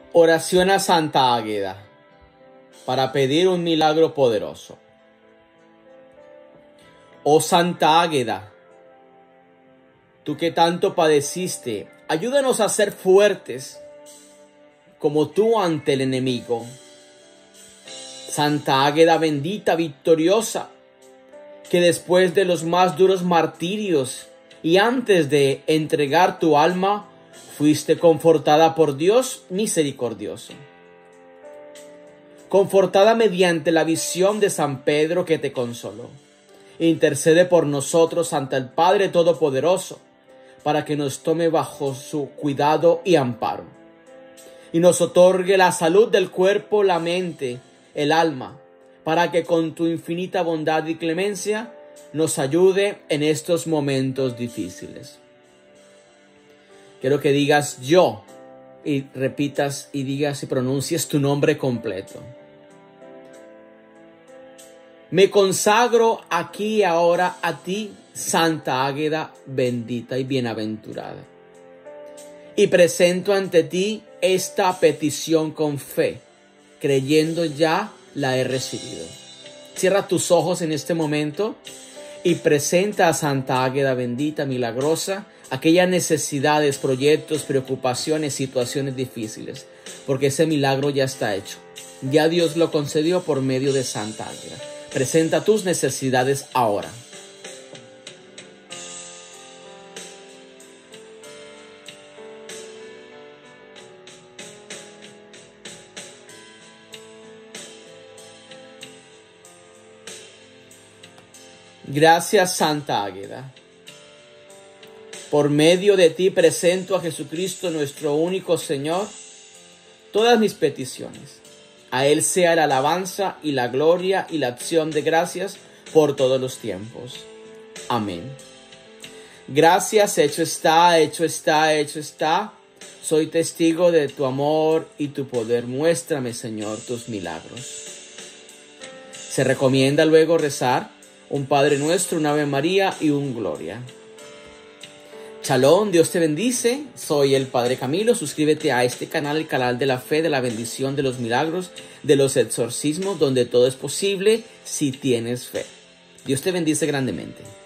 Oración a Santa Águeda para pedir un milagro poderoso. Oh Santa Águeda, tú que tanto padeciste, ayúdanos a ser fuertes como tú ante el enemigo. Santa Águeda bendita, victoriosa, que después de los más duros martirios y antes de entregar tu alma, fuiste confortada por Dios misericordioso. Confortada mediante la visión de San Pedro que te consoló, intercede por nosotros ante el Padre Todopoderoso, para que nos tome bajo su cuidado y amparo, y nos otorgue la salud del cuerpo, la mente, el alma, para que con tu infinita bondad y clemencia nos ayude en estos momentos difíciles. Quiero que digas yo y repitas y digas y pronuncies tu nombre completo. Me consagro aquí y ahora a ti, Santa Águeda, bendita y bienaventurada. Y presento ante ti esta petición con fe, creyendo ya la he recibido. Cierra tus ojos en este momento y presenta a Santa Águeda bendita, milagrosa, aquellas necesidades, proyectos, preocupaciones, situaciones difíciles, porque ese milagro ya está hecho. Ya Dios lo concedió por medio de Santa Águeda. Presenta tus necesidades ahora. Gracias, Santa Águeda. Por medio de ti presento a Jesucristo, nuestro único Señor, todas mis peticiones. A Él sea la alabanza y la gloria y la acción de gracias por todos los tiempos. Amén. Gracias, hecho está, hecho está, hecho está. Soy testigo de tu amor y tu poder. Muéstrame, Señor, tus milagros. Se recomienda luego rezar un Padre Nuestro, un Ave María y un Gloria. Shalom, Dios te bendice. Soy el Padre Camilo. Suscríbete a este canal, el canal de la fe, de la bendición, de los milagros, de los exorcismos, donde todo es posible si tienes fe. Dios te bendice grandemente.